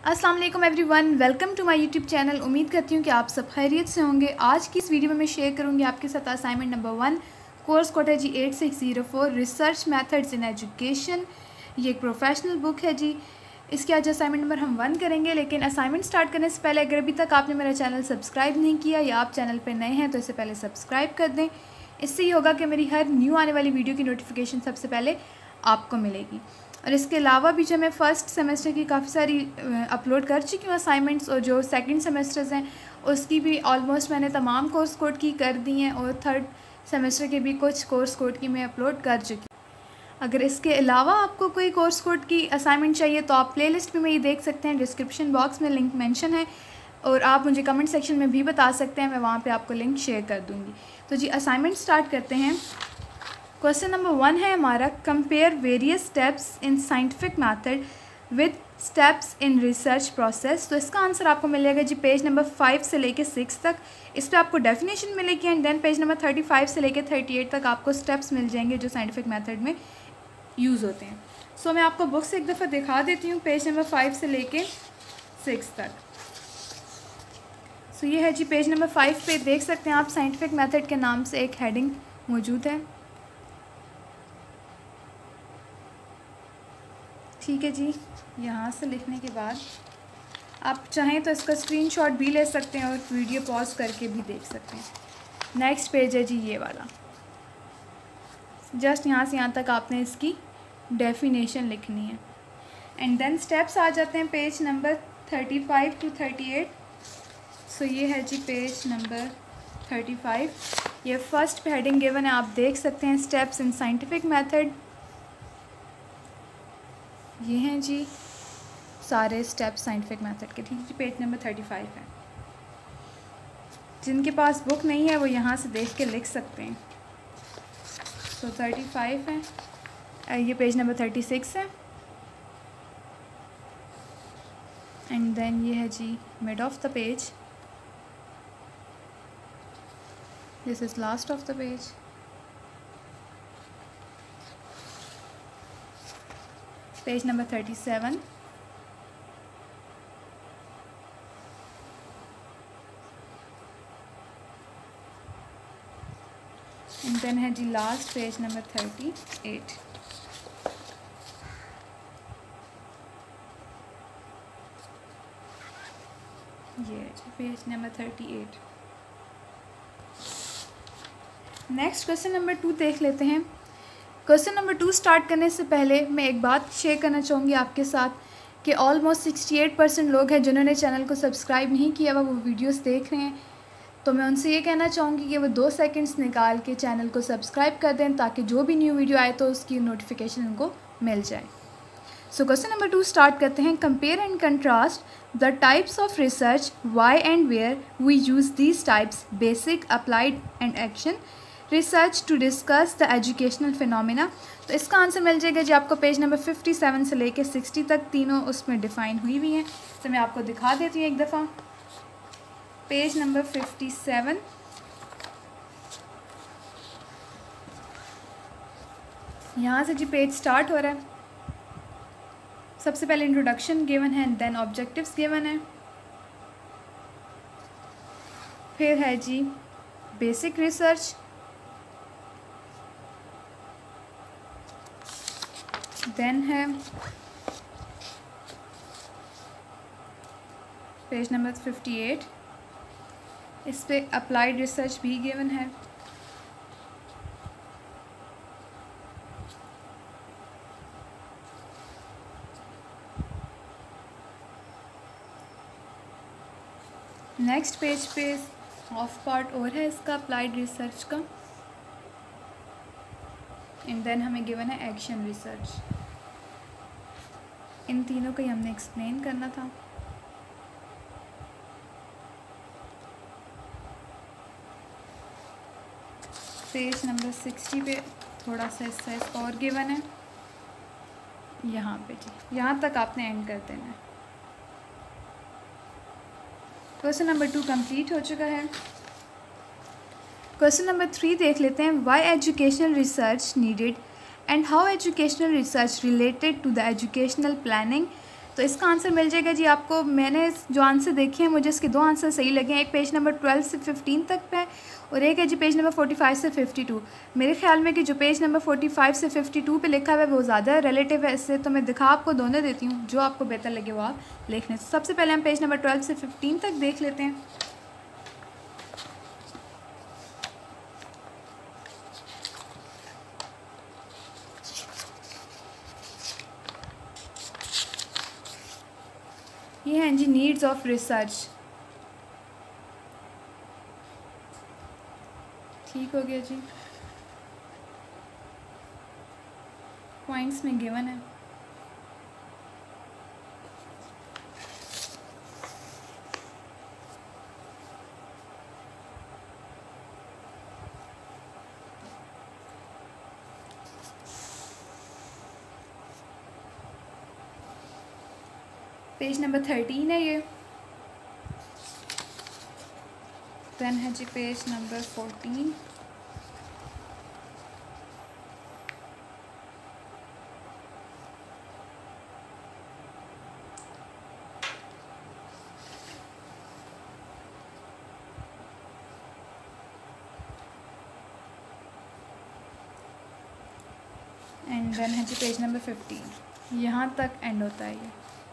अस्सलाम वालेकुम everyone, welcome to my YouTube channel. उम्मीद करती हूँ कि आप सब खैरियत से होंगे। आज की इस वीडियो में मैं शेयर करूँगी आपके साथ असाइनमेंट नंबर 1 कोर्स कोड है जी 8604 रिसर्च मेथड्स इन एजुकेशन। ये एक प्रोफेशनल बुक है जी। इसके आज असाइनमेंट नंबर हम 1 करेंगे, लेकिन असाइनमेंट स्टार्ट करने से पहले अगर अभी तक आपने मेरा चैनल सब्सक्राइब नहीं किया या आप चैनल पर नए हैं तो इसे पहले सब्सक्राइब कर दें। इससे ये होगा कि मेरी हर न्यू आने वाली वीडियो की नोटिफिकेशन सबसे पहले आपको मिलेगी। और इसके अलावा भी जो मैं फ़र्स्ट सेमेस्टर की काफ़ी सारी अपलोड कर चुकी हूँ असाइनमेंट्स, और जो सेकंड सेमेस्टर्स हैं उसकी भी ऑलमोस्ट मैंने तमाम कोर्स कोड की कर दी हैं, और थर्ड सेमेस्टर के भी कुछ कोर्स कोड की मैं अपलोड कर चुकी हूँ। अगर इसके अलावा आपको कोई कोर्स कोड की असाइनमेंट चाहिए तो आप प्लेलिस्ट में ये देख सकते हैं, डिस्क्रिप्शन बॉक्स में लिंक मेंशन है, और आप मुझे कमेंट सेक्शन में भी बता सकते हैं, मैं वहाँ पे आपको लिंक शेयर कर दूँगी। तो जी असाइनमेंट स्टार्ट करते हैं। क्वेश्चन नंबर 1 है हमारा, compare various steps in scientific method with steps in research process. तो इसका आंसर आपको मिलेगा जी पेज नंबर 5 से लेके 6 तक। इस पर आपको डेफिनेशन मिलेगी, एंड देन पेज नंबर 35 से लेके 38 तक आपको स्टेप्स मिल जाएंगे जो साइंटिफिक मेथड में यूज़ होते हैं। सो मैं आपको बुक से एक दफ़ा दिखा देती हूँ पेज नंबर 5 से लेके 6 तक। सो ये है जी पेज नंबर 5 पे देख सकते हैं आप, साइंटिफिक मेथड के नाम से एक हेडिंग मौजूद है। ठीक है जी, यहाँ से लिखने के बाद आप चाहें तो इसका स्क्रीनशॉट भी ले सकते हैं और वीडियो पॉज करके भी देख सकते हैं। नेक्स्ट पेज है जी ये वाला। जस्ट यहाँ से यहाँ तक आपने इसकी डेफिनेशन लिखनी है, एंड देन स्टेप्स आ जाते हैं पेज नंबर 35 टू 38। सो ये है जी पेज नंबर 35। ये फर्स्ट पे हेडिंग गिवन है, आप देख सकते हैं स्टेप्स इन साइंटिफिक मेथड। ये हैं जी सारे स्टेप्स साइंटिफिक मेथड के। ठीक है जी, पेज नंबर 35 है। जिनके पास बुक नहीं है वो यहाँ से देख के लिख सकते हैं। तो 35 है, ये पेज नंबर 36 है, एंड देन ये है जी mid of the page, this is last of the page. Page number 37, and then है जी लास्ट पेज नंबर 38। ये है जी page number 38। Next question number 2 देख लेते हैं। क्वेश्चन नंबर 2 स्टार्ट करने से पहले मैं एक बात शेयर करना चाहूँगी आपके साथ कि ऑलमोस्ट 68% लोग हैं जिन्होंने चैनल को सब्सक्राइब नहीं किया, वो वीडियोस देख रहे हैं। तो मैं उनसे ये कहना चाहूँगी कि वो 2 सेकंड्स निकाल के चैनल को सब्सक्राइब कर दें, ताकि जो भी न्यू वीडियो आए तो उसकी नोटिफिकेशन उनको मिल जाए। सो क्वेश्चन नंबर 2 स्टार्ट करते हैं। Compare and contrast the types of research, why and where we use these types, basic, applied and action research to discuss the educational phenomena. तो इसका answer मिल जाएगा जी आपको पेज नंबर 57 से लेके 60 तक, तीनों उसमें डिफ़ाइन हुई हुई हैं। तो मैं आपको दिखा देती हूँ एक दफ़ा। पेज नंबर 57, यहाँ से जी पेज स्टार्ट हो रहा है। सबसे पहले इंट्रोडक्शन गिवन है, देन ऑब्जेक्टिव्स गिवन है, फिर है जी बेसिक रिसर्च, देन है पेज नंबर 58, इस पे अप्लाइड रिसर्च भी गिवन है, नेक्स्ट पेज पे ऑफ पार्ट और है इसका अप्लाइड रिसर्च का, एंड देन हमें गिवन है एक्शन रिसर्च। इन तीनों को ही हमने एक्सप्लेन करना था। पेज नंबर 60 पे थोड़ा सा हिस्सा और गिवन है, यहाँ पे जी यहाँ तक आपने एंड कर देना है। क्वेश्चन नंबर 2 कंप्लीट हो चुका है। क्वेश्चन नंबर 3 देख लेते हैं। Why educational research needed and how educational research related to the educational planning तो इसका आंसर मिल जाएगा जी आपको। मैंने जो आंसर देखे हैं मुझे इसके 2 आंसर सही लगे हैं। एक पेज नंबर 12 से 15 तक पे और एक है जी पेज नंबर 45 से 52। मेरे ख्याल में कि जो पेज नंबर 45 से 52 पे लिखा हुआ है वो ज़्यादा रिलेटिव है इससे, तो मैं दिखा आपको दोनों देती हूँ, जो आपको बेहतर लगे वो आप लिख लें। सबसे पहले हम पेज नंबर 12 से 15 तक देख लेते हैं। ये हैं जी नीड्स ऑफ रिसर्च। ठीक हो गया जी, पॉइंट्स में गिवन है। पेज नंबर 13 है ये। देन है जी पेज नंबर 14। एंड देन है जी पेज नंबर 15। यहाँ तक एंड होता है ये।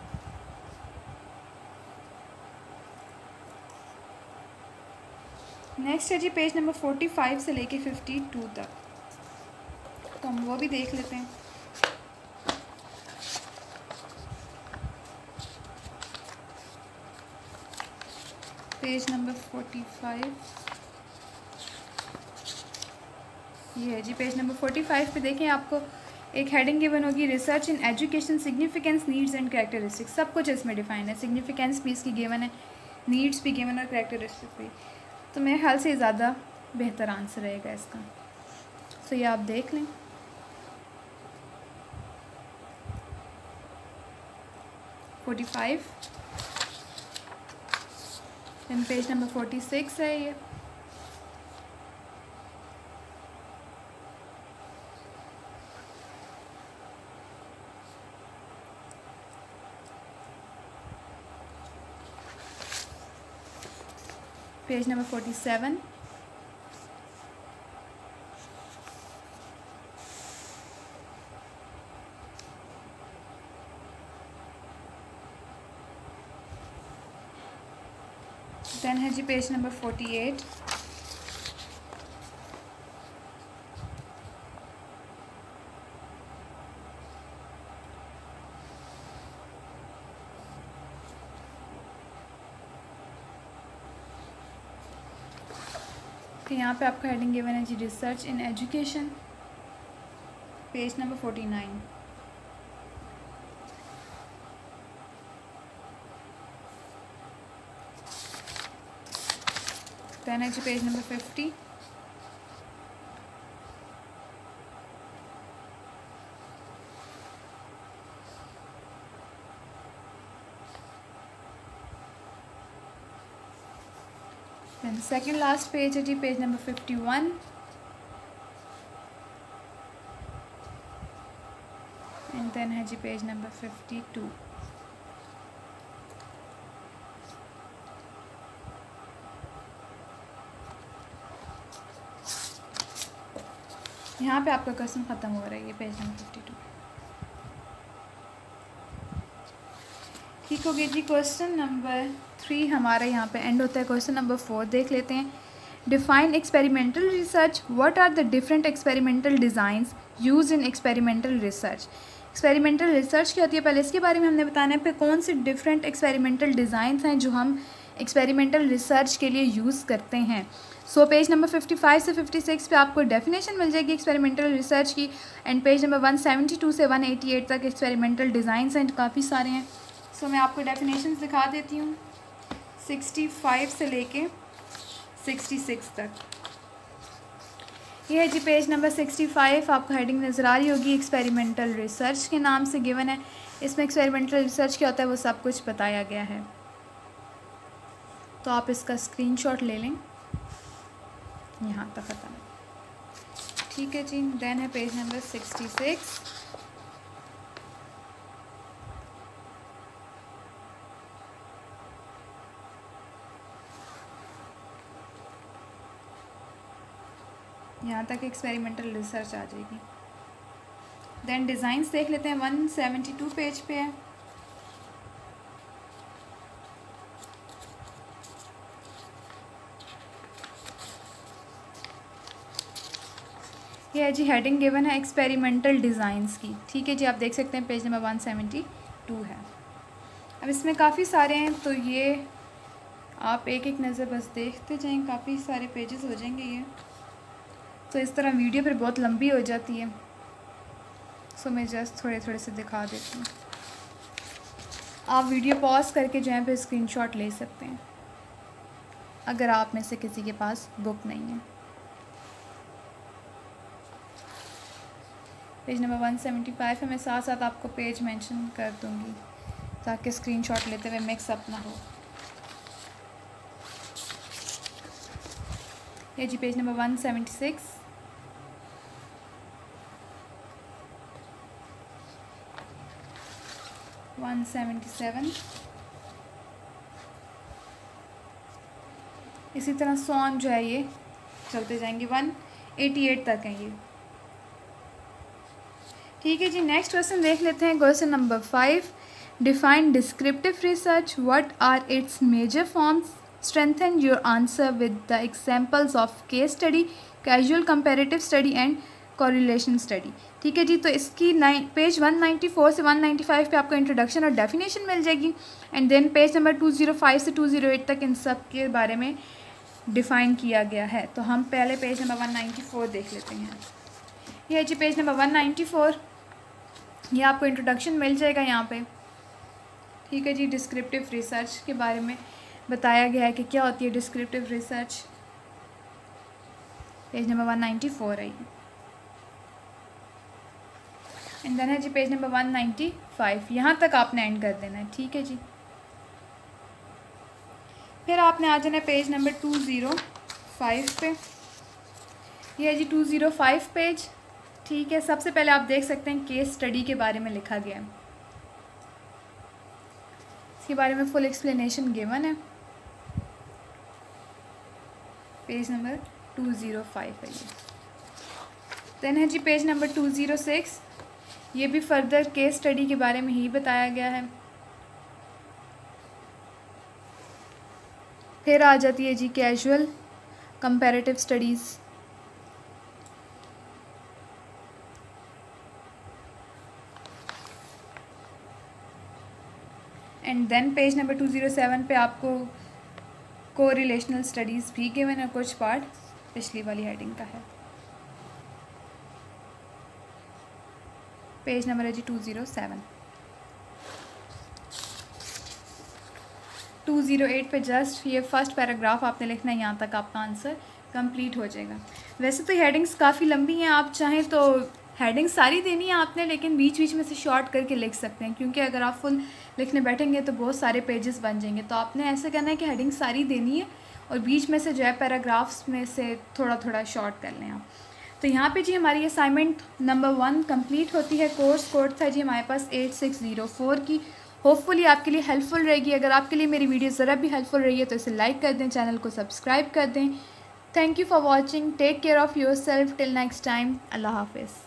नेक्स्ट है जी पेज नंबर 45 से लेके 52 तक, तो हम वो भी देख लेते हैं। पेज नंबर 45 ये है जी। पेज नंबर 45 पे देखें, आपको एक हेडिंग गिवन होगी, research in education significance needs and characteristics. सब कुछ इसमें डिफाइन है, सिग्निफिकेंस भी इसकी गिवन है, नीड्स भी गिवन है और कैरेक्टरिस्टिक भी। तो मेरे ख्याल से ज़्यादा बेहतर आंसर रहेगा इसका, तो ये आप देख लें। देन पेज नंबर 46 है ये। Page number 47। देन है जी पेज नंबर 48। तो यहाँ पे आपका हेडिंग गिवन है जी research in education. Page number 49। Then है जी page number 50। Then second last page है जी पेज नंबर 51। एंड देन है जी पेज नंबर 52। यहाँ पे आपका क्वेश्चन ख़त्म हो रहा है, ये पेज नंबर 52। ठीक हो गया जी। क्वेश्चन नंबर 3 हमारा यहाँ पे एंड होता है। क्वेश्चन नंबर 4 देख लेते हैं। Define experimental research. What are the different experimental designs use in experimental research. Experimental research क्या होती है, पहले इसके बारे में हमने बताना है। फिर कौन से डिफरेंट एक्सपेरिमेंटल डिज़ाइंस हैं जो हम एक्सपेरिमेंटल रिसर्च के लिए यूज़ करते हैं। सो पेज नंबर 55 से 56 पे आपको डेफिनेशन मिल जाएगी एक्सपेरिमेंटल रिसर्च की। एंड पेज नंबर 172 से 188 तक एक्सपेरिमेंटल डिज़ाइंस हैं, काफ़ी सारे हैं। सो मैं आपको डेफिनेशन दिखा देती हूँ 65 से लेके 66 तक। ये है जी पेज नंबर 65। आपको हेडिंग नज़र आ रही होगी, एक्सपेरिमेंटल रिसर्च के नाम से गिवन है। इसमें एक्सपेरिमेंटल रिसर्च क्या होता है वो सब कुछ बताया गया है, तो आप इसका स्क्रीनशॉट ले लें। यहाँ तक ख़त्म, ठीक है जी। देन है पेज नंबर 66। यहाँ तक एक्सपेरिमेंटल रिसर्च आ जाएगी। देन डिज़ाइंस देख लेते हैं, 172 पेज पे है। ये है जी हेडिंग गिवन है एक्सपेरिमेंटल डिज़ाइंस की, ठीक है जी। आप देख सकते हैं पेज नंबर 172 है। अब इसमें काफ़ी सारे हैं, तो ये आप एक एक नज़र बस देखते जाएं, काफ़ी सारे पेजेस हो जाएंगे ये। तो इस तरह वीडियो फिर बहुत लंबी हो जाती है, सो मैं जस्ट थोड़े थोड़े से दिखा देती हूँ। आप वीडियो पॉज करके जो है फिर स्क्रीनशॉट ले सकते हैं अगर आप में से किसी के पास बुक नहीं है। पेज नंबर 175 है। मैं साथ साथ आपको पेज मेंशन कर दूँगी ताकि स्क्रीनशॉट लेते हुए मिक्स अप ना हो। ये जी पेज नंबर 176, इसी तरह सॉन जो है ये चलते जाएंगे, 188 तक है ये, ठीक है जी। नेक्स्ट क्वेश्चन देख लेते हैं, question number 5। Define descriptive research, what are its major forms, strengthen your answer with the examples of case study, casual comparative study and correlation study, ठीक है जी। तो इसकी पेज 194 से 195 पे आपको इंट्रोडक्शन और डेफिनेशन मिल जाएगी, एंड देन पेज नंबर 205 से 208 तक इन सब के बारे में डिफ़ाइन किया गया है। तो हम पहले पेज नंबर 194 देख लेते हैं। यह जी पेज नंबर 194, ये आपको इंट्रोडक्शन मिल जाएगा यहाँ पे, ठीक है जी। डिस्क्रिप्टिव रिसर्च के बारे में बताया गया है कि क्या होती है डिस्क्रिप्टिव रिसर्च। पेज नंबर 194 है ये, एंड देन है जी पेज नंबर 195। यहाँ तक आपने एंड कर देना है, ठीक है जी। फिर आपने आ जाना है पेज नंबर 205 पे। ये है जी 205 पेज, ठीक है। सबसे पहले आप देख सकते हैं केस स्टडी के बारे में लिखा गया है, इसके बारे में फुल एक्सप्लेनेशन गिवन है। पेज नंबर 205 है ये। देन है जी पेज नंबर 206, ये भी फर्दर केस स्टडी के बारे में ही बताया गया है। फिर आ जाती है जी casual comparative studies, and then page number 207 पे आपको कोरिलेशनल स्टडीज़ भी गिवन है, कुछ पार्ट पिछली वाली हेडिंग का है। पेज नंबर है जी 207। 208 पे जस्ट ये फर्स्ट पैराग्राफ आपने लिखना है, यहाँ तक आपका आंसर कंप्लीट हो जाएगा। वैसे तो हेडिंग्स काफ़ी लंबी हैं, आप चाहें तो हेडिंग्स सारी देनी है आपने, लेकिन बीच बीच में से शॉर्ट करके लिख सकते हैं, क्योंकि अगर आप फुल लिखने बैठेंगे तो बहुत सारे पेजेस बन जाएंगे। तो आपने ऐसा करना है कि हेडिंग सारी देनी है और बीच में से जो है पैराग्राफ्स में से थोड़ा थोड़ा शॉर्ट कर लें आप। तो यहाँ पे जी हमारी असाइनमेंट नंबर 1 कंप्लीट होती है। कोर्स कोड था जी हमारे पास 8604 की। होपफुली आपके लिए हेल्पफुल रहेगी। अगर आपके लिए मेरी वीडियो ज़रा भी हेल्पफुल रही है तो इसे लाइक कर दें, चैनल को सब्सक्राइब कर दें। Thank you for watching, take care of yourself, till next time, अल्लाह हाफिज़।